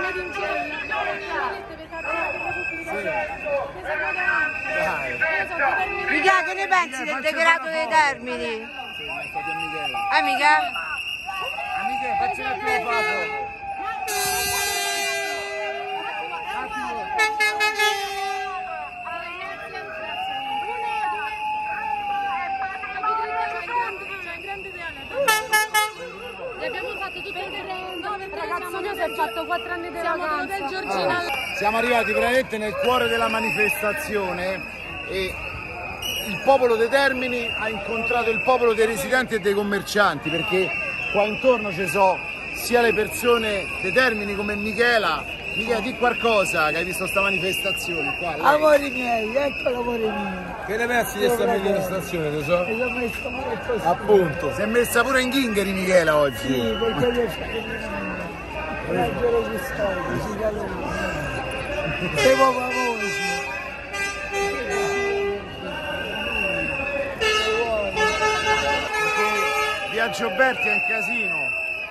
Mica, che ne pensi del degrado dei termini? Mica? Amiche, faccio un attimo fa Abbiamo fatto tutto il ragazzo mio si è fatto 4 anni di vacanza. Siamo arrivati veramente nel cuore della manifestazione e il popolo dei Termini ha incontrato il popolo dei residenti e dei commercianti, perché qua intorno ci sono sia le persone dei Termini come Michela. Michela, di qualcosa che hai visto sta manifestazione qua? Amori miei, ecco l'amore mio. Che ne pensi di questa manifestazione, lo so? E l'ho messo molto. Appunto. Si è messa pure in ghingheri Michela oggi. Sì, perché io raggio di soldi, si calore. Siamo famosi. Via Gioberti è un casino.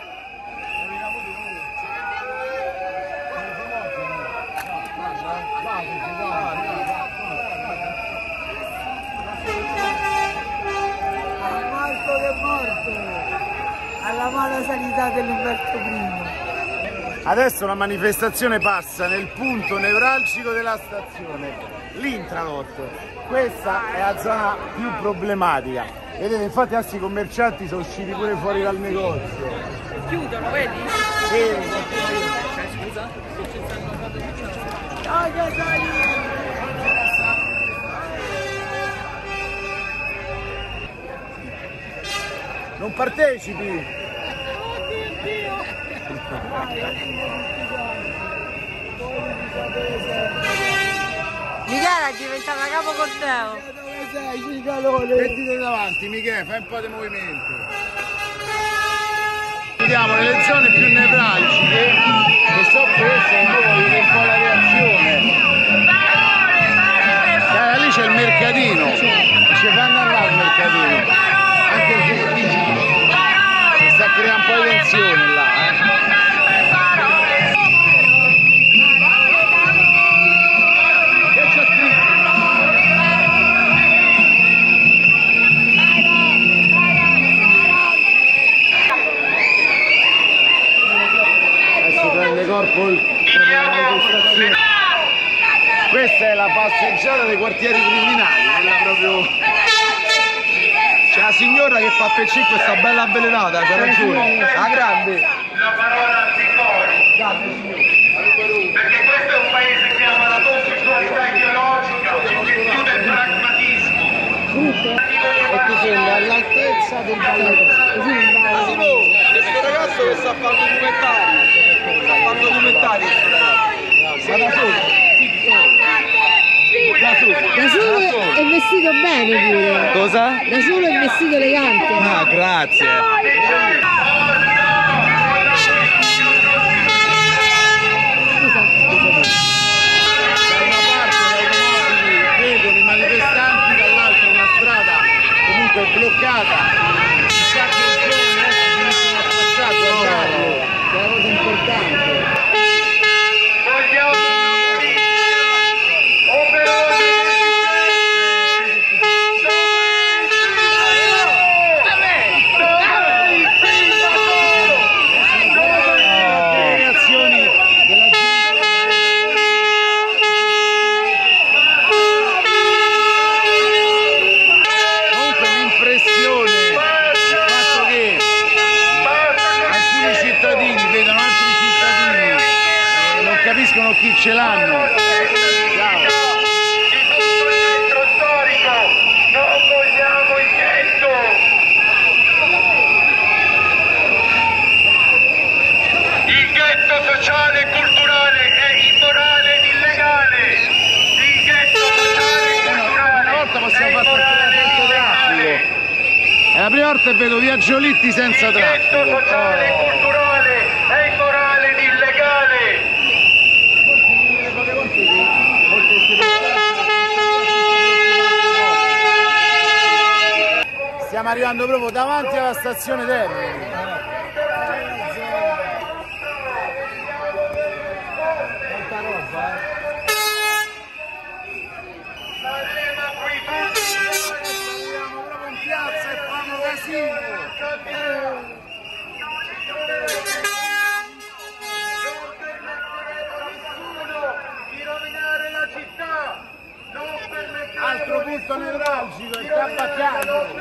Marco che è morto alla mala sanità dell'Umberto I. Adesso la manifestazione passa nel punto nevralgico della stazione, l'Intranot. Questa è la zona più problematica. Vedete, infatti adesso i commercianti sono usciti pure fuori dal negozio. Chiudono, vedi? Sì. Scusa? Non partecipi! Michela è diventata capo corteo. Dove sei, Cicalone? Mettiti davanti, Michele, fai un po' di movimento. Vediamo nelle zone più nevralgiche, che so queste, e poi vedete un po' la reazione. Lì c'è il mercatino, ci fanno andare al mercatino. Anche qui si sta creando un po' di tensione là, corpo questa è la passeggiata dei quartieri criminali, quella proprio. C'è la signora che fa per 5 sta bella avvelenata, c'ha ragione, la grande. La parola anticorpi, perché questo è un paese che ama la conflittualità ideologica, che chiude il pragmatismo. E ti sembra all'altezza del balletto. Questo ragazzo che sta a fare documentari, ma da solo, Da solo è vestito bene pure. Cosa? Da solo è vestito elegante. Ah, grazie. Scusa. Da una parte gli automobili vedono i manifestanti, dall'altra una strada comunque bloccata. Chissà che il giorno adesso finiscono a passare, guardarlo, che è una cosa importante. Capiscono chi ce l'hanno. Di tutto il centro storico, non vogliamo il ghetto. Il ghetto sociale e culturale è immorale ed illegale. Il ghetto sociale e culturale una volta possiamo è fare immorale ed illegale. È la prima volta che vedo Viaggioletti senza Il ghetto traffico. sociale e culturale è immorale ed illegale. Stiamo arrivando proprio davanti alla stazione Termini. punto nevralgico, il tabaccaio.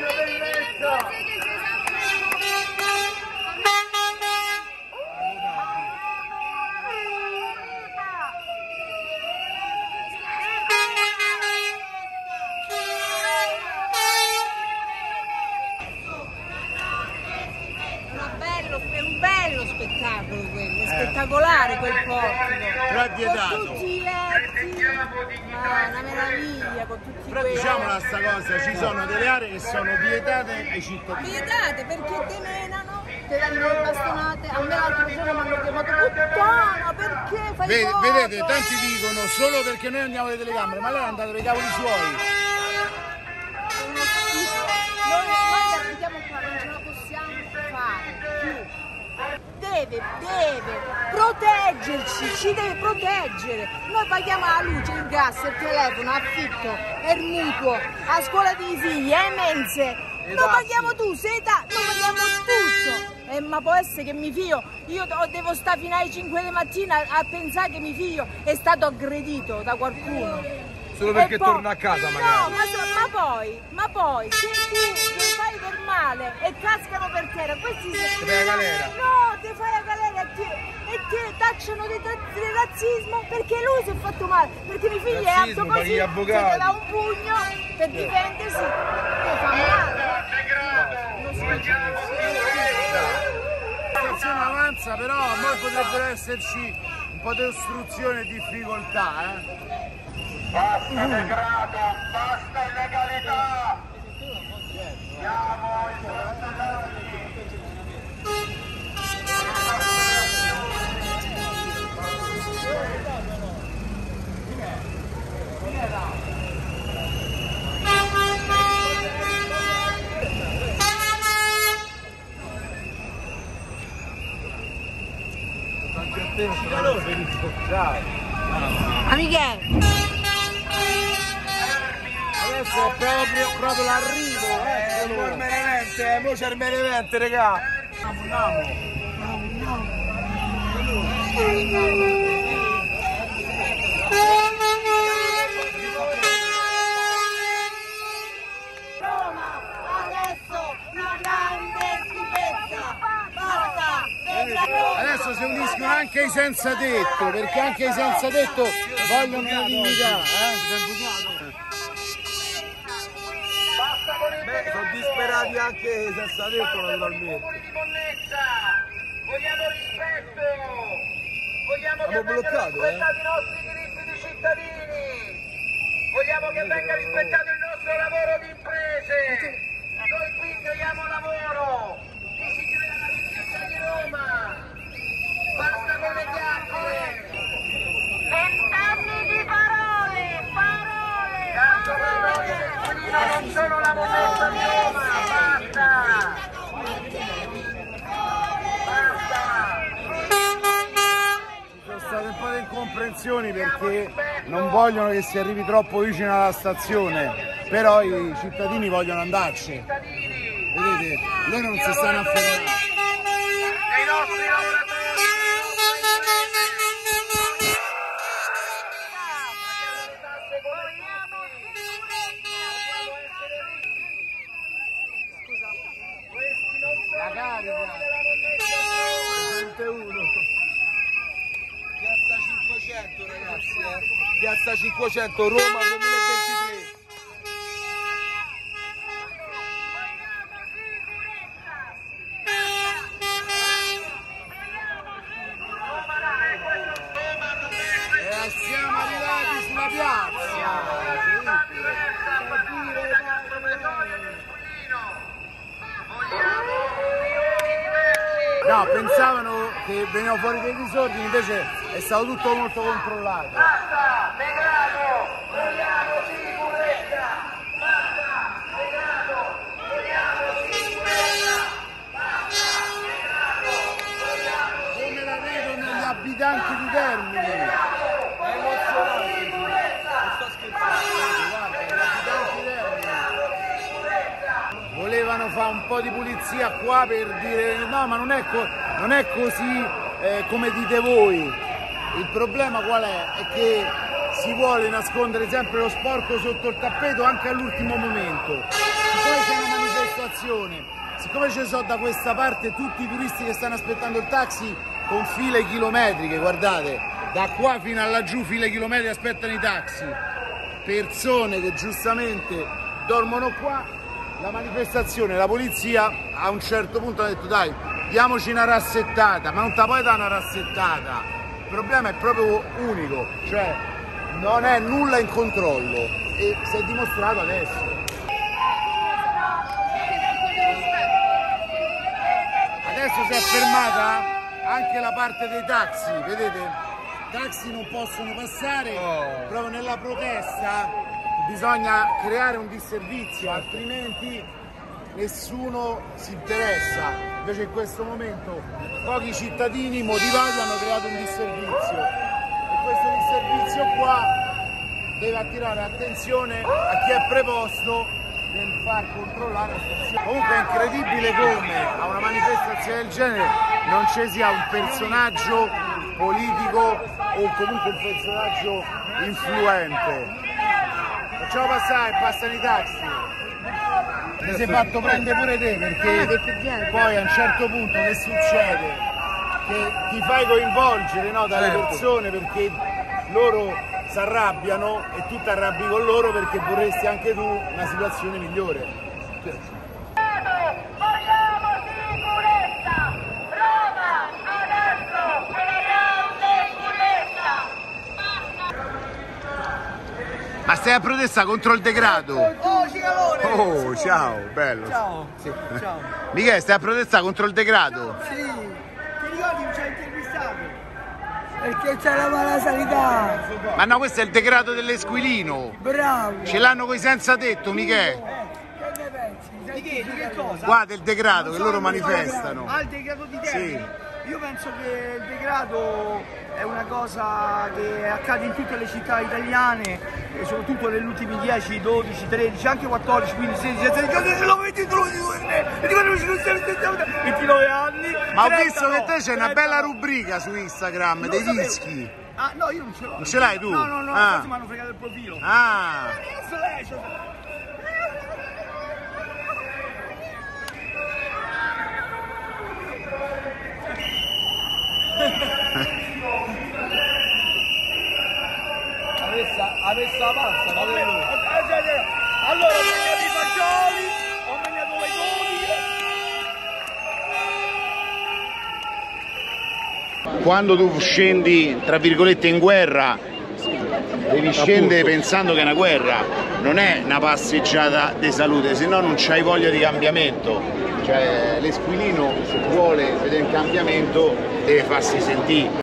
È un bello spettacolo quello, è spettacolare quel portico. Però è vietato. Con tutti i letti, una meraviglia, con tutti Però quelli. diciamola sta cosa, ci sono delle aree che sono vietate ai cittadini. Vietate perché te menano, te danno le bastonate. A me l'altro giorno mi hanno chiamato puttana, perché fai foto? Vedete, tanti dicono solo perché noi andiamo alle telecamere, ma lei è andata per i cavoli suoi. Noi abitiamo qua, non ce la possiamo fare più. Deve proteggerci, ci deve proteggere. Noi paghiamo la luce, il gas, il telefono, l'affitto, il mutuo, la scuola dei figli, le mense. Noi paghiamo tu, seta, noi paghiamo tutto. Ma può essere che mio figlio, io devo stare fino alle 5 di mattina a pensare che mio figlio è stato aggredito da qualcuno. Solo perché torna a casa magari. No, ma poi se tu ti fai del male e cascano per terra, questi Ti fai la galera? No, ti fai la galera e ti tacciano di razzismo perché lui si è fatto male, perché mio figlio è alto così, se ti dà un pugno per difendersi, ti fa male. La stazione avanza, però a noi potrebbero esserci un po' di ostruzione e difficoltà, Basta degrado, basta illegalità! Siamo i trasformati! Amiche! Adesso è proprio l'arrivo, Mo c'è il Benevente, regà. Adesso si uniscono anche i senza tetto, perché anche i senza tetto vogliono la dignità, Beh, sono disperati anche i senza tetto naturalmente. Vogliamo rispetto! Vogliamo che Abbiamo vengano bloccato, rispettati i nostri diritti di cittadini! Vogliamo che venga rispettato il nostro lavoro di imprese! Noi qui creiamo lavoro! Chi si crea la ricchezza di Roma! Basta con le chiacchiere! 20 anni di parole! Tanto parole che non sono la moneta di Roma! Basta! Ci sono state un po' di incomprensioni perché non vogliono che si arrivi troppo vicino alla stazione, però i cittadini vogliono andarci. Vedete, loro non si stanno affermando. Dei nostri lavoratori! La carica! 101. Piazza 500 ragazzi, Piazza 500, Roma 2023. E siamo arrivati sulla piazza! No, pensavano che veniva fuori dei disordini, invece è stato tutto molto controllato. Basta, degrado, vogliamo sicurezza! Basta, degrado, vogliamo sicurezza! Basta, degrado, vogliamo Come la vedono gli abitanti di Termini? È emozionante. Non sto scherzando. Guarda, gli abitanti di Termini volevano fare un po' di pulizia qua per dire no, ma non è così come dite voi. Il problema qual è? È che si vuole nascondere sempre lo sporco sotto il tappeto anche all'ultimo momento. Siccome c'è una manifestazione, siccome ci sono da questa parte tutti i turisti che stanno aspettando il taxi con file chilometriche, guardate, da qua fino a laggiù file chilometriche aspettano i taxi, persone che giustamente dormono qua, la manifestazione, la polizia a un certo punto ha detto dai, diamoci una rassettata, ma non te puoi dare una rassettata, il problema è proprio unico, cioè non è nulla in controllo e si è dimostrato adesso. Adesso si è fermata anche la parte dei taxi, vedete? I taxi non possono passare, proprio nella protesta bisogna creare un disservizio, altrimenti nessuno si interessa. Invece in questo momento pochi cittadini motivati hanno creato un disservizio e questo disservizio qua deve attirare attenzione a chi è preposto nel far controllare la situazione. Comunque è incredibile come a una manifestazione del genere non ci sia un personaggio politico o comunque un personaggio influente. Facciamo passare, passano i taxi. Ti sei fatto prendere pure te perché poi a un certo punto che succede? Che ti fai coinvolgere, no, dalle persone perché loro si arrabbiano e tu ti arrabbi con loro perché vorresti anche tu una situazione migliore. Vogliamo sicurezza! Roma adesso è la grande sicurezza! Ma stai a protestare contro il degrado? Oh, Cicalone! Oh, ciao, bello. Ciao, sì, ciao. Michele, stai a protestare contro il degrado? Sì, ti ricordi che ci hai intervistato? Perché c'è la mala sanità. Ma no, questo è il degrado dell'Esquilino. Bravo. Ce l'hanno coi senza tetto, Michele. Che ne pensi? Di che cosa? Guarda il degrado che loro manifestano. Ah, il degrado di Terni? Sì. Io penso che il degrado è una cosa che accade in tutte le città italiane, e soprattutto negli ultimi 10, 12, 13, anche 14, 15, 16, 17, 29 anni. Ma ho visto che te c'è una bella rubrica su Instagram dei dischi. Ah, no, io non ce l'ho. Non ce l'hai tu? No, no, no, Ah. quasi mi hanno fregato il profilo. Ah. Cazzo lei, cioè... Avesse la pasta, ma allora, ho mangiato i fagioli, ho mangiato le gomi. Quando tu scendi, tra virgolette, in guerra, devi scendere pensando che è una guerra, non è una passeggiata di salute, se no non c'hai voglia di cambiamento. Cioè l'Esquilino, se vuole vedere un cambiamento, deve farsi sentire.